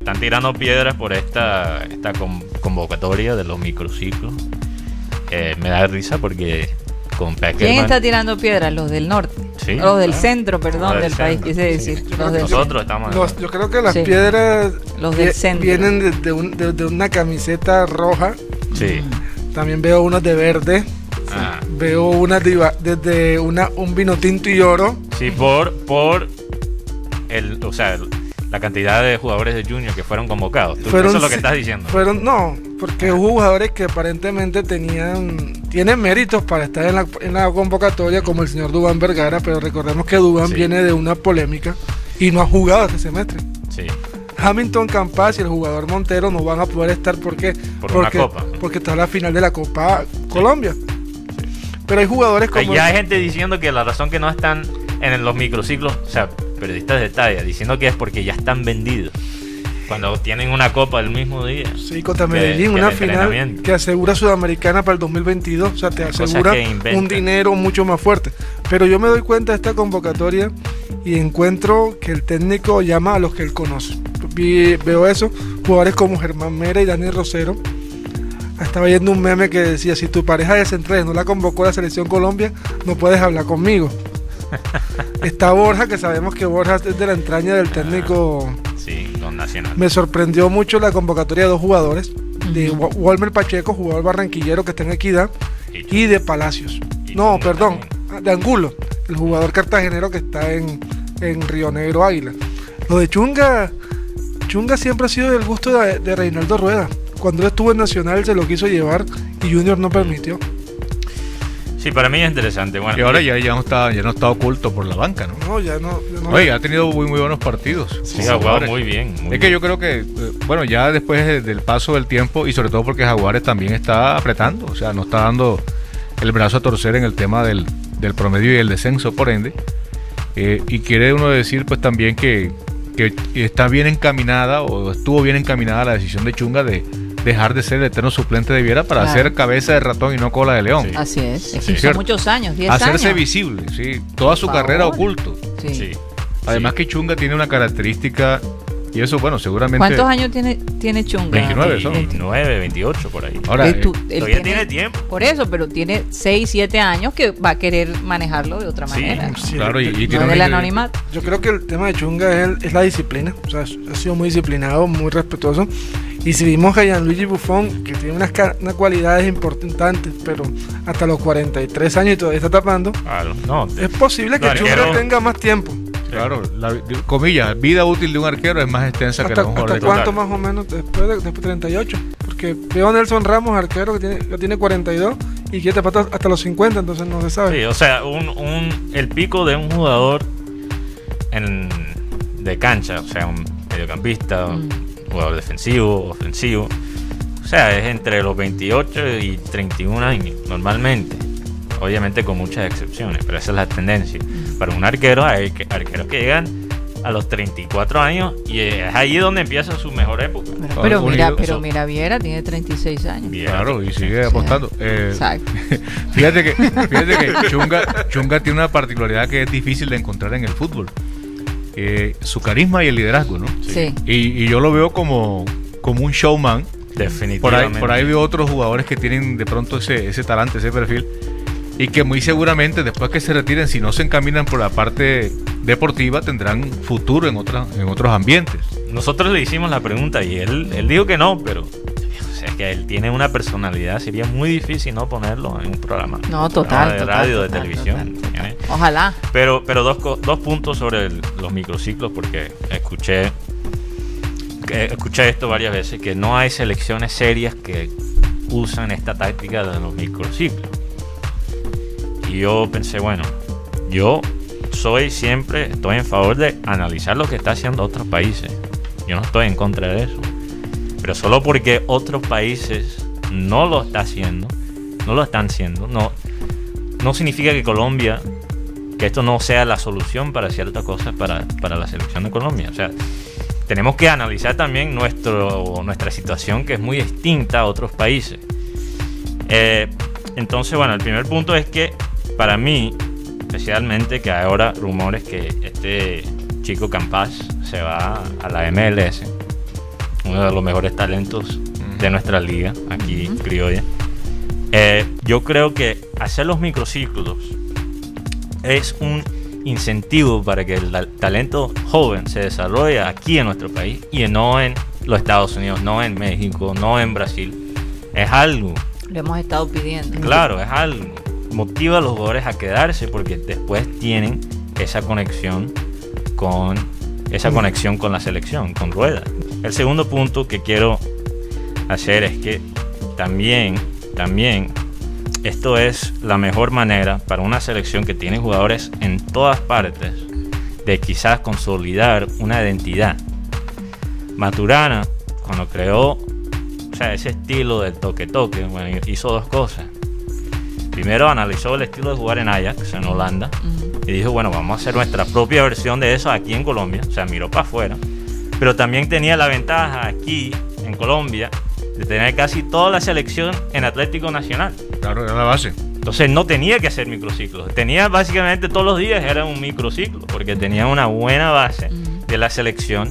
están tirando piedras por esta convocatoria de los microciclos. Me da risa porque con Peckerman... ¿Quién está tirando piedras? Los del norte. Sí, los del centro, perdón, del país, centro, quise decir. sí. Los del Nosotros estamos... Yo creo que las piedras los del centro vienen de una camiseta roja. Sí. También veo unas de verde. Veo unas desde un vino tinto y oro. Sí, por la cantidad de jugadores de Junior que fueron convocados. Eso es lo que estás diciendo. No, porque hubo jugadores que aparentemente tienen méritos para estar en la convocatoria, como el señor Duván Vergara, pero recordemos que Duván viene de una polémica y no ha jugado este semestre. Sí. Hamilton Campas y el jugador Montero no van a poder estar porque está la final de la Copa Colombia. Sí. Pero hay jugadores como... Ya hay gente diciendo que la razón que no están en los microciclos, o sea, periodistas de talla, diciendo que es porque ya están vendidos. Cuando tienen una copa el mismo día. Sí, contra Medellín, una final que asegura Sudamericana para el 2022. O sea, te asegura un dinero mucho más fuerte. Pero yo me doy cuenta de esta convocatoria y encuentro que el técnico llama a los que él conoce. Veo eso, jugadores como Germán Mera y Daniel Rosero. Estaba viendo un meme que decía: si tu pareja de Centrales no la convocó a la Selección Colombia, no puedes hablar conmigo. Está Borja, que sabemos que Borja es de la entraña del técnico. Sí, con Nacional. Me sorprendió mucho la convocatoria de dos jugadores, de Walmer Pacheco, jugador barranquillero que está en Equidad, y de Palacios. No, perdón, de Angulo, el jugador cartagenero que está en Río Negro, Águila. Lo de Chunga siempre ha sido del gusto de Reinaldo Rueda. Cuando él estuvo en Nacional se lo quiso llevar y Junior no permitió. Sí, para mí es interesante. Bueno, y ahora ya no está oculto por la banca, ¿no? No, ya no. Oye, ha tenido muy buenos partidos. Sí, ha jugado muy bien. Yo creo que, ya después del paso del tiempo, y sobre todo porque Jaguares también está apretando, o sea, no está dando el brazo a torcer en el tema del promedio y el descenso, por ende. Y quiere uno decir, pues también que está bien encaminada, o estuvo bien encaminada la decisión de Chunga de dejar de ser el eterno suplente de Viera para hacer cabeza de ratón y no cola de león. Sí. Así es. Son muchos años, 10 años. Hacerse visible, sí. Toda su carrera oculto. Sí. Además que Chunga tiene una característica, y eso, bueno, seguramente... ¿Cuántos años tiene Chunga? 29 son. 29, 28 por ahí. Ahora, todavía tiene tiempo. Por eso, pero tiene 6, 7 años que va a querer manejarlo de otra manera. Sí, claro, y no del anonimato. Yo creo que el tema de Chunga es la disciplina. O sea, ha sido muy disciplinado, muy respetuoso. Y si vimos a Gianluigi Buffon, que tiene unas cualidades importantes, pero hasta los 43 años y todavía está tapando, es posible que Chunga tenga más tiempo. Claro, comillas, vida útil de un arquero es más extensa que la de un jugador. ¿Hasta cuánto más o menos después de 38? Porque veo a Nelson Ramos, arquero, que tiene 42 y quiere tapar hasta los 50, entonces no se sabe. Sí, o sea, el pico de un jugador de cancha, o sea, un mediocampista, jugador defensivo, ofensivo, o sea, es entre los 28 y 31 años normalmente, obviamente con muchas excepciones, pero esa es la tendencia. Para un arquero hay arqueros que llegan a los 34 años y es ahí donde empieza su mejor época. Pero mira, Viera tiene 36 años. Claro, y sigue apostando. Exacto. Fíjate que Chunga tiene una particularidad que es difícil de encontrar en el fútbol. Su carisma y el liderazgo, ¿no? Sí. Y yo lo veo como un showman. Definitivamente. Por ahí veo otros jugadores que tienen de pronto ese talante, ese perfil, y que muy seguramente después que se retiren, si no se encaminan por la parte deportiva, tendrán futuro en otros ambientes. Nosotros le hicimos la pregunta y él dijo que no, pero o sea, que él tiene una personalidad, sería muy difícil no ponerlo en un programa. No, total. De radio, de televisión. Total. Ojalá. Pero dos puntos sobre los microciclos, porque escuché esto varias veces, que no hay selecciones serias que usan esta táctica de los microciclos. Y yo pensé, bueno, yo estoy en favor de analizar lo que está haciendo otros países. Yo no estoy en contra de eso. Pero solo porque otros países no lo están haciendo, no significa que Colombia, que esto no sea la solución para ciertas cosas para la selección de Colombia. O sea, tenemos que analizar también nuestra situación, que es muy distinta a otros países. Entonces, bueno, el primer punto es que para mí, especialmente, que hay ahora rumores que este chico Campas se va a la MLS. uno de los mejores talentos de nuestra liga, aquí criolla. Yo creo que hacer los microciclos es un incentivo para que el talento joven se desarrolle aquí en nuestro país y no en los Estados Unidos, no en México, no en Brasil. Es algo. Lo hemos estado pidiendo. Claro, es algo. Motiva a los jugadores a quedarse porque después tienen esa conexión con la selección, con Rueda. El segundo punto que quiero hacer es que también esto es la mejor manera para una selección que tiene jugadores en todas partes de quizás consolidar una identidad. Maturana, cuando creó ese estilo del toque-toque, bueno, hizo dos cosas. Primero analizó el estilo de jugar en Ajax, en Holanda, y dijo, bueno, vamos a hacer nuestra propia versión de eso aquí en Colombia. O sea, miró para afuera. Pero también tenía la ventaja aquí, en Colombia, de tener casi toda la selección en Atlético Nacional. Claro, era la base. Entonces no tenía que hacer microciclos. Tenía básicamente todos los días era un microciclo, porque tenía una buena base de la selección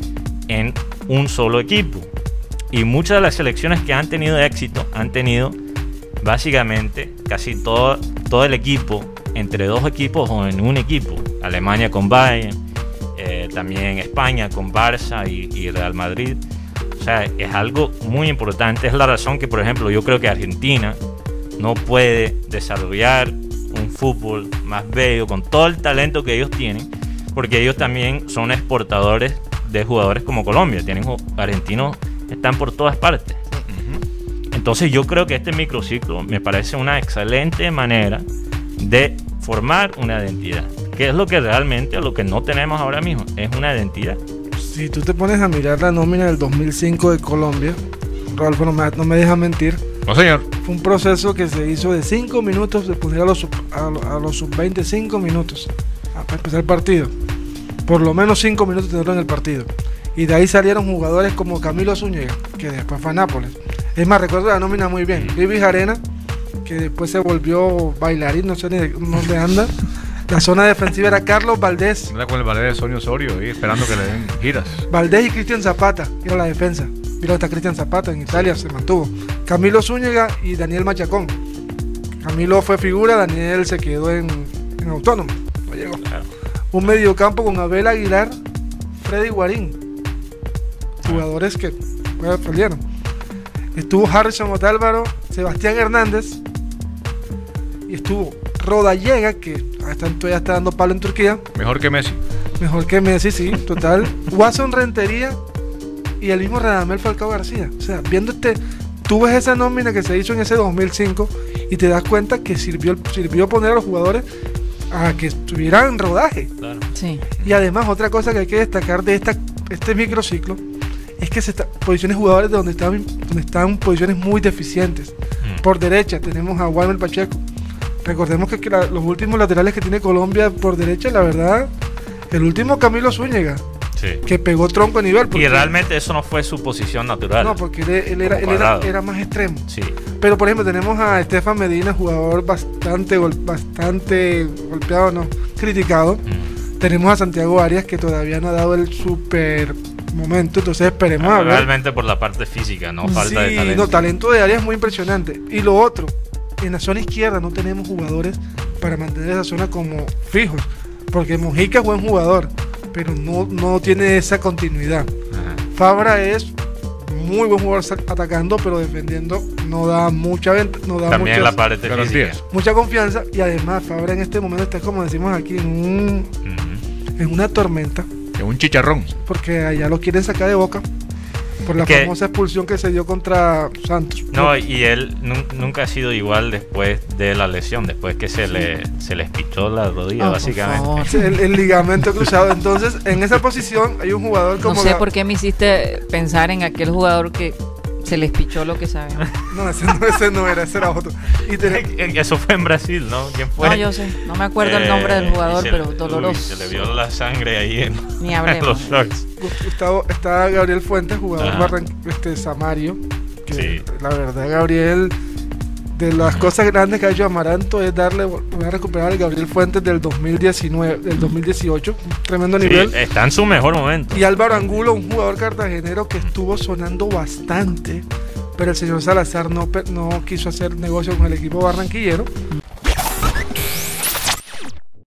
en un solo equipo. Y muchas de las selecciones que han tenido éxito han tenido básicamente casi todo el equipo entre dos equipos o en un equipo. Alemania con Bayern, también España con Barça y Real Madrid. O sea, es algo muy importante. Es la razón que, por ejemplo, yo creo que Argentina no puede desarrollar un fútbol más bello con todo el talento que ellos tienen, porque ellos también son exportadores de jugadores como Colombia. Tienen argentinos, están por todas partes. Entonces yo creo que este microciclo me parece una excelente manera de formar una identidad, que es lo que realmente, lo que no tenemos ahora mismo, es una identidad. Si tú te pones a mirar la nómina del 2005 de Colombia, Rodolfo no me deja mentir. No, señor. Fue un proceso que se hizo de 5 minutos, de poner a los sub-20 5 minutos para empezar el partido. Por lo menos 5 minutos tenerlo en el partido. Y de ahí salieron jugadores como Camilo Zúñiga, que después fue a Nápoles. Es más, recuerdo la nómina muy bien. Vivis Arena, que después se volvió bailarín, no sé ni dónde anda. La zona defensiva era Carlos Valdés. Anda con el ballet de Sonio Osorio ahí esperando que le den giras. Valdés y Cristian Zapata, era la defensa. Mira, hasta Cristian Zapata en Italia se mantuvo. Camilo Zúñiga y Daniel Machacón. Camilo fue figura, Daniel se quedó en Autónomo. No llegó. Un mediocampo con Abel Aguilar, Freddy Guarín. Jugadores que perdieron. Estuvo Harrison Otálvaro, Sebastián Hernández. Y estuvo Rodallega, que todavía está dando palo en Turquía. Mejor que Messi. Mejor que Messi, sí, total. Watson Rentería y el mismo Radamel Falcao García. O sea, tú ves esa nómina que se hizo en ese 2005 y te das cuenta que sirvió poner a los jugadores a que estuvieran en rodaje. Claro. Sí. Y además, otra cosa que hay que destacar de este microciclo es que posiciones jugadores donde están posiciones muy deficientes. Por derecha tenemos a Walmer Pacheco. Recordemos que los últimos laterales que tiene Colombia por derecha, la verdad, el último Camilo Zúñiga, sí, que pegó tronco a nivel. Y realmente eso no fue su posición natural. No, porque él era más extremo. Sí. Pero por ejemplo tenemos a Estefan Medina, jugador bastante golpeado, criticado. Tenemos a Santiago Arias, que todavía no ha dado el super momento, entonces esperemos a ver. Realmente por la parte física, no falta de talento. No, talento de Arias es muy impresionante. Y lo otro, en la zona izquierda no tenemos jugadores para mantener esa zona como fijos, porque Mojica es buen jugador, pero no tiene esa continuidad. Fabra es muy buen jugador atacando, pero defendiendo no da mucha también la parte física, mucha confianza. Y además Fabra en este momento está, como decimos aquí, en una tormenta, en un chicharrón, porque allá lo quieren sacar de Boca por la famosa expulsión que se dio contra Santos. No, y él nunca ha sido igual después de la lesión, después que se les pichó la rodilla, básicamente. El ligamento cruzado. Entonces, en esa posición hay un jugador como... No sé por qué me hiciste pensar en aquel jugador que se les pichó lo que sabemos. No, ese no era, ese era otro. Eso fue en Brasil, ¿no? ¿Quién fue? No, yo sé, no me acuerdo el nombre del jugador, pero doloroso. Se le vio la sangre ahí en los shorts. Está Gabriel Fuentes, jugador Samario, que sí, la verdad Gabriel de las cosas grandes que ha hecho Amaranto es volver a recuperar al Gabriel Fuentes del 2018, tremendo nivel. Está en su mejor momento. Y Álvaro Angulo, un jugador cartagenero que estuvo sonando bastante, pero el señor Salazar no quiso hacer negocio con el equipo barranquillero.